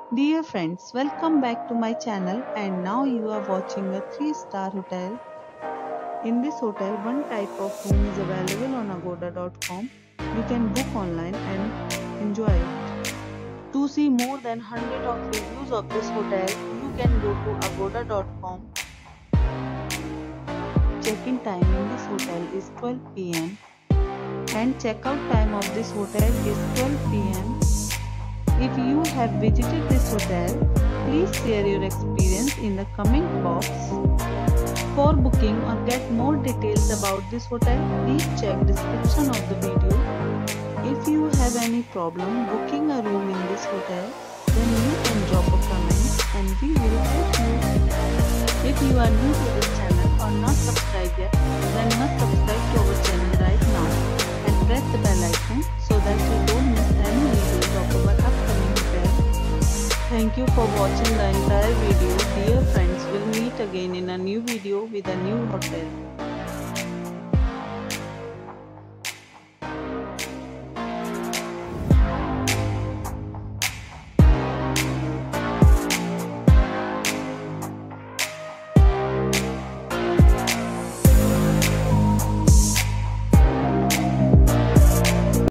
Dear friends, welcome back to my channel and now you are watching a 3-star hotel. In this hotel, one type of room is available on agoda.com. You can book online and enjoy it. To see more than 100 of reviews of this hotel, you can go to agoda.com. Check-in time in this hotel is 12 p.m. and check-out time of this hotel is 12 p.m. If you have visited this hotel, please share your experience in the comment box. For booking or get more details about this hotel, please check description of the video. If you have any problem booking a room in this hotel, then you can drop a comment and we will help you. If you are new to this channel or not subscribed yet, then must subscribe to our channel right now and press the bell icon so that you don't miss any videos of our upcoming hotel. Thank you for watching the entire video. Dear friends, we'll meet again in a new video with a new hotel.